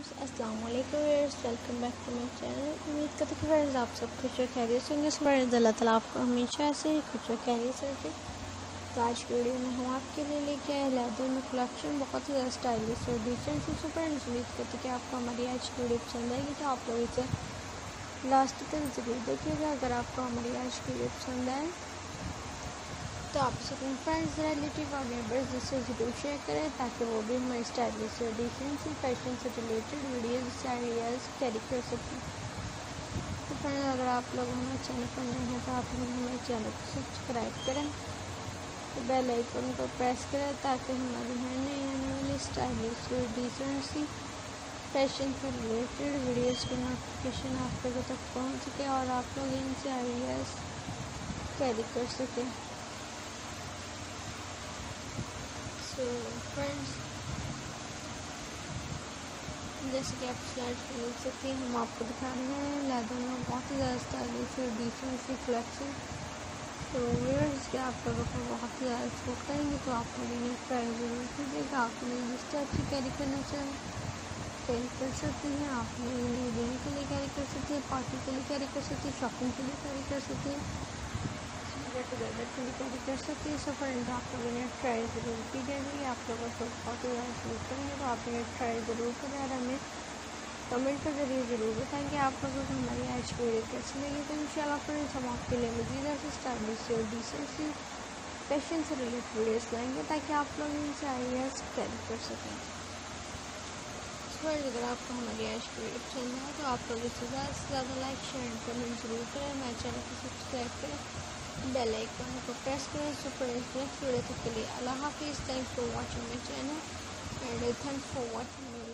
Friends السلام علیکم welcome back to my channel. امید کرتے کہ فرینڈز آپ سب خوش و خیریت سے ہوں گے. فرینڈز اللہ تعالیٰ آپ کو ہمیشہ ایسے ہی خوش و خیریت سے رکھے. تو آج کی ویڈیو میں ہم آپ کے لیے لے کے آئے لیدر میں کلیکشن بہت ہی زیادہ اسٹائلش اور ڈیسنٹ سی. فرینڈز امید کرتے کہ آپ کو ہماری آج کی ویڈیو پسند آئے گی تو آپ لوگ اسے لاسٹ تک ضرور دیکھیے گا. اگر آپ کو ہماری آج کی ویڈیو پسند آئے تو آپ اسے اپنے فرینڈز ریلیٹیو اور نیبرز سے ضرور شیئر کریں تاکہ وہ بھی ہماری اسٹائلش اور ڈیسنٹ سی فیشن سے ریلیٹڈ ویڈیوز آئیڈیاز کیری کر سکیں. تو فرینڈز اگر آپ لوگ ہمارے چینل پر نئے ہیں تو آپ لوگ ہمارے چینل کو سبسکرائب کریں, بیل آئیکن کو پریس کریں تاکہ ہماری ہر نئی آنے والی اسٹائلش اور ڈیسنٹ سی فیشن سے ریلیٹڈ ویڈیوز کی نوٹیفیکیشن آپ لوگوں تک پہنچ سکے اور آپ لوگ ان سے آئیڈیاز کیری کر سکیں. سو فرینڈز جیسے کہ آپ سلائڈ پہ دیکھ سکتے ہیں ہم آپ کو دکھا رہے ہیں لیدر میں بہت ہی زیادہ اسٹائلش اور ڈیسنٹ سی کلیکشن. تو ویئرز کے آپ لوگوں کو بہت ہی زیادہ سوٹ کریں گے تو آپ لوگ انہیں ٹرائی ضرور کیجیے گا. آپ انہیں جس ٹائپ سے کیری کرنا چاہیں کیری کر سکتے ہیں. آپ انہیں ڈیلی کے لیے کیری کر سکتے ہیں, پارٹی کے لیے کیری کر سکتے ہیں, شاپنگ کے لیے کیری کر سکتے ہیں, گیٹ ٹوگیدر کے لیے کیری کر سکتے ہیں. سو فرینڈز آپ لوگ انہیں ٹرائی ضرور کیجیے گا. آپ لوگوں کو بہت ہی زیادہ سوٹ کریں گے تو آپ انہیں ٹرائی ضرور کریں اور ہمیں کمنٹ کے ذریعے ضرور بتائیں کہ آپ لوگوں کو ہماری آج کی ویڈیو کیسی لگی. تو انشاءاللہ فرینڈز ہم آپ کے لیے مزید ایسے اسٹائلش اور ڈیسنٹ سی فیشن سے ریلیٹڈ ویڈیوز لائیں گے تاکہ آپ لوگ ان سے آئیڈیاز کیری کر سکیں. فرینڈز اگر آپ کو ہماری آج کی ویڈیو پسند ہے تو آپ لوگ اسے زیادہ سے زیادہ لائک شیئر اینڈ کمنٹ ضرور کریں. ہمارے چینل کو سبسکرائب کریں, بیل آئیکن کو پریس کریں. سو فرینڈز نیکسٹ ویڈیو تک کے لیے اللہ حافظ. Thanks for watching my channel and thanks for watching